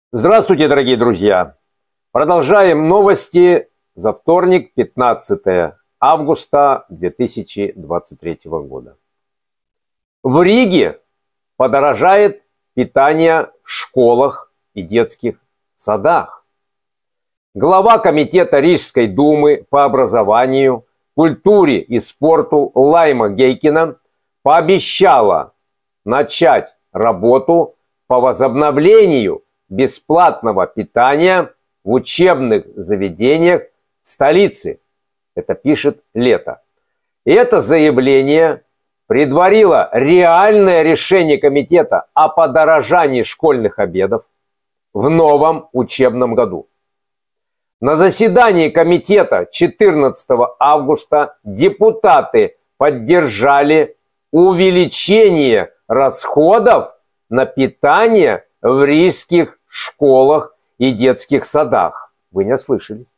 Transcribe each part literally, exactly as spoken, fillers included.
Здравствуйте, дорогие друзья! Продолжаем новости за вторник, пятнадцатое августа две тысячи двадцать третьего года. В Риге подорожает питание в школах и детских садах. Глава комитета Рижской думы по образованию, культуре и спорту Лайма Гейкина пообещала начать работу по возобновлению бесплатного питания в учебных заведениях столицы. Это пишет Лето. И это заявление предварило реальное решение комитета о подорожании школьных обедов в новом учебном году. На заседании комитета четырнадцатого августа депутаты поддержали увеличение расходов на питание в рижских школах и детских садах. Вы не ослышались.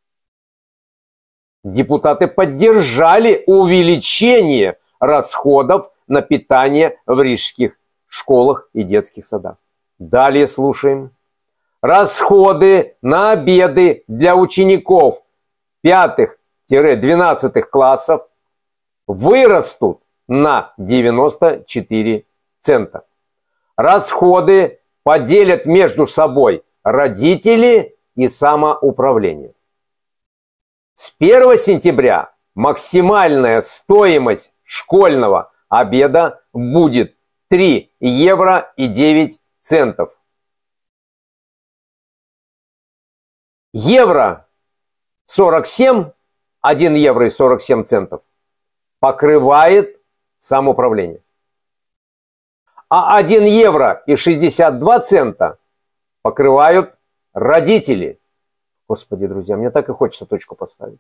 Депутаты поддержали увеличение расходов на питание в рижских школах и детских садах. Далее слушаем. Расходы на обеды для учеников пятых-двенадцатых классов вырастут на девяносто четыре цента. Расходы поделят между собой родители и самоуправление. С первого сентября максимальная стоимость школьного обеда будет три евро и девять центов. Евро сорок семь, один евро и сорок семь центов покрывает самоуправление. А один евро и шестьдесят два цента покрывают родители. Господи, друзья, мне так и хочется точку поставить.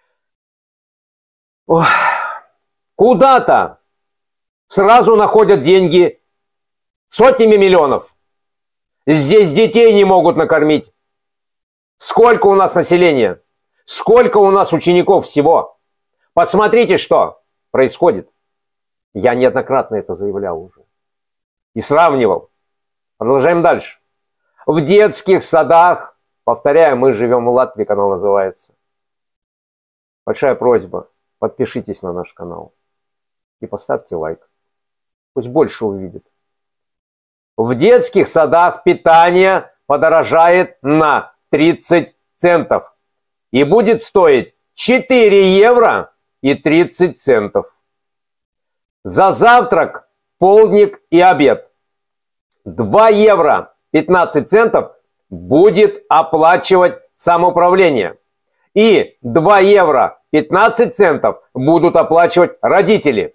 Куда-то сразу находят деньги сотнями миллионов. Здесь детей не могут накормить. Сколько у нас населения? Сколько у нас учеников всего? Посмотрите, что происходит. Я неоднократно это заявлял уже. И сравнивал. Продолжаем дальше. В детских садах, повторяю, мы живем в Латвии, канал называется. Большая просьба, подпишитесь на наш канал и поставьте лайк. Пусть больше увидит. В детских садах питание подорожает на тридцать центов и будет стоить четыре евро и тридцать центов. За завтрак, полдник и обед два евро пятнадцать центов будет оплачивать самоуправление. И два евро пятнадцать центов будут оплачивать родители.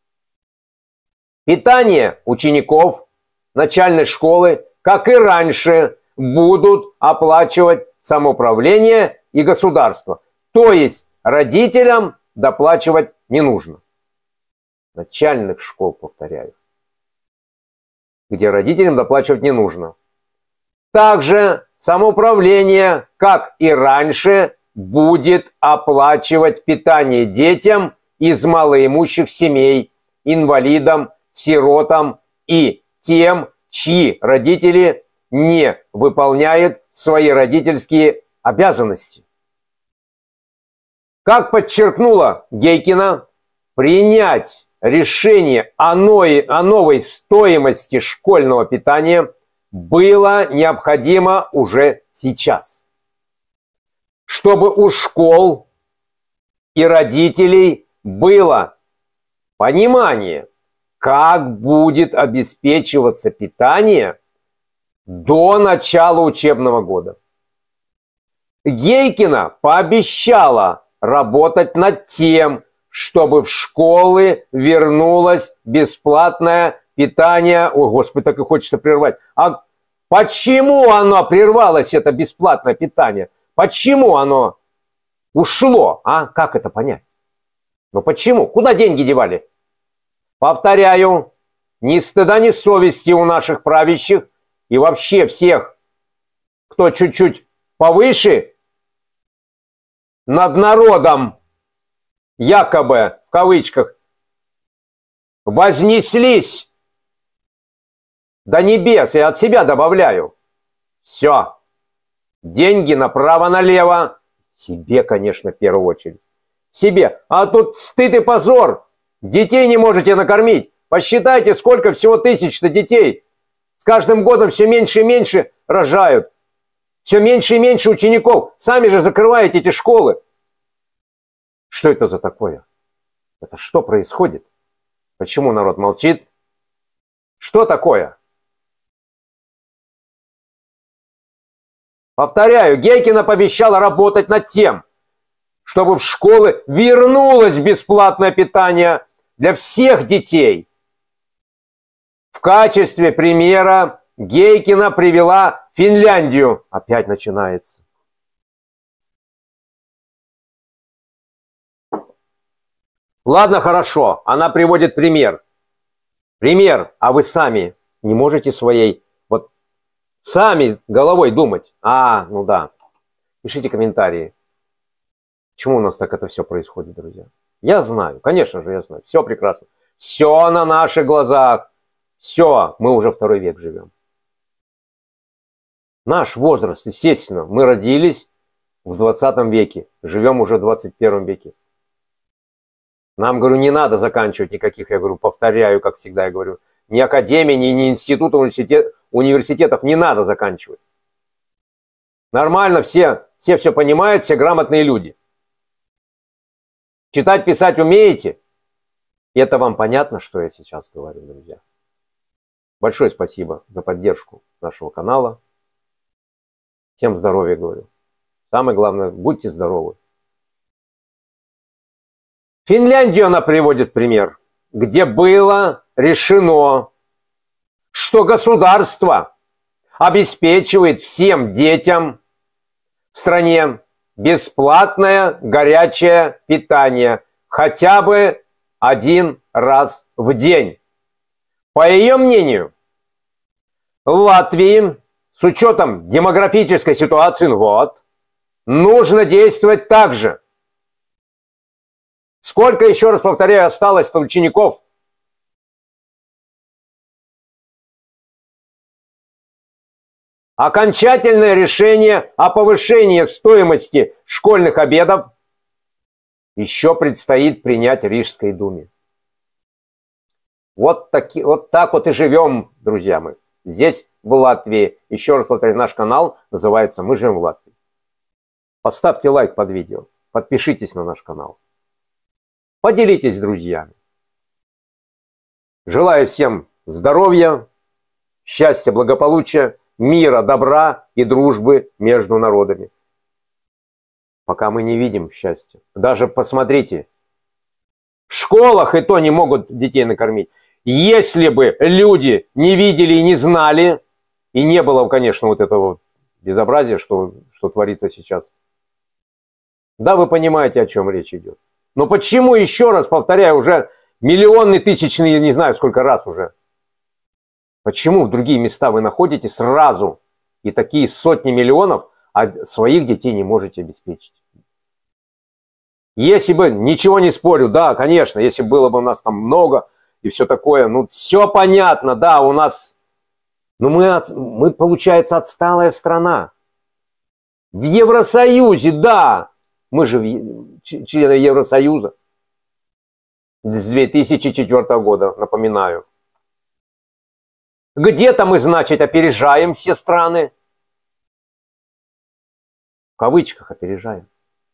Питание учеников начальной школы, как и раньше, будут оплачивать самоуправление и государство. То есть родителям доплачивать не нужно. Начальных школ, повторяю, где родителям доплачивать не нужно. Также самоуправление, как и раньше, будет оплачивать питание детям из малоимущих семей, инвалидам, сиротам и тем, чьи родители не выполняют свои родительские обязанности. Как подчеркнула Гейкина, принять решение о новой, о новой стоимости школьного питания было необходимо уже сейчас, чтобы у школ и родителей было понимание, как будет обеспечиваться питание до начала учебного года. Гейкина пообещала работать над тем, чтобы в школы вернулось бесплатное питание. Ой, Господи, так и хочется прервать. А почему оно прервалось, это бесплатное питание? Почему оно ушло? А как это понять? Ну почему? Куда деньги девали? Повторяю, ни стыда, ни совести у наших правящих и вообще всех, кто чуть-чуть повыше над народом, якобы, в кавычках, вознеслись до небес, я от себя добавляю. Все. Деньги направо-налево. Себе, конечно, в первую очередь. Себе. А тут стыд и позор. Детей не можете накормить. Посчитайте, сколько всего тысяч-то детей. С каждым годом все меньше и меньше рожают. Все меньше и меньше учеников. Сами же закрываете эти школы. Что это за такое? Это что происходит? Почему народ молчит? Что такое? Повторяю, Гейкина пообещала работать над тем, чтобы в школы вернулось бесплатное питание для всех детей. В качестве примера Гейкина привела Финляндию. Опять начинается. Ладно, хорошо, она приводит пример. Пример, а вы сами не можете своей, вот сами головой думать. А, ну да. Пишите комментарии. Почему у нас так это все происходит, друзья? Я знаю, конечно же, я знаю. Все прекрасно. Все на наших глазах. Все, мы уже второй век живем. Наш возраст, естественно, мы родились в двадцатом веке, живем уже в двадцать первом веке. Нам, говорю, не надо заканчивать никаких, я говорю, повторяю, как всегда я говорю, ни академии, ни, ни института, университет, университетов не надо заканчивать. Нормально, все, все все понимают, все грамотные люди. Читать, писать умеете? И это вам понятно, что я сейчас говорю, друзья? Большое спасибо за поддержку нашего канала. Всем здоровья, говорю. Самое главное, будьте здоровы. Финляндию она приводит в пример, где было решено, что государство обеспечивает всем детям в стране бесплатное горячее питание хотя бы один раз в день. По ее мнению, в Латвии с учетом демографической ситуации, ну вот, нужно действовать так же. Сколько, еще раз повторяю, осталось учеников? Окончательное решение о повышении стоимости школьных обедов еще предстоит принять Рижской думе. Вот, таки, вот так вот и живем, друзья мои. Здесь, в Латвии. Еще раз повторяю, наш канал называется «Мы живем в Латвии». Поставьте лайк под видео, подпишитесь на наш канал. Поделитесь с друзьями. Желаю всем здоровья, счастья, благополучия, мира, добра и дружбы между народами. Пока мы не видим счастья. Даже посмотрите, в школах и то не могут детей накормить. Если бы люди не видели и не знали, и не было, конечно, вот этого безобразия, что, что творится сейчас. Да, вы понимаете, о чем речь идет. Но почему, еще раз повторяю, уже миллионный, тысячный, не знаю сколько раз уже. Почему в другие места вы находите сразу и такие сотни миллионов, а своих детей не можете обеспечить? Если бы, ничего не спорю, да, конечно, если было бы у нас там много и все такое, ну, все понятно, да, у нас, но мы, от, мы, получается, отсталая страна. В Евросоюзе, да, мы же члены Евросоюза с две тысячи четвёртого года, напоминаю. Где-то мы, значит, опережаем все страны. В кавычках опережаем.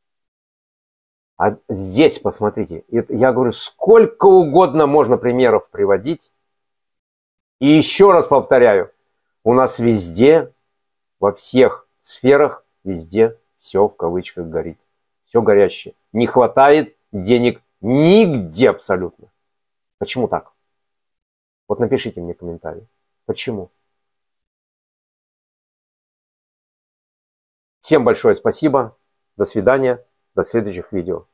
А здесь, посмотрите, я говорю, сколько угодно можно примеров приводить. И еще раз повторяю, у нас везде, во всех сферах, везде все в кавычках горит. Все горящее. Не хватает денег нигде абсолютно. Почему так? Вот напишите мне комментарий. Почему? Всем большое спасибо. До свидания. До следующих видео.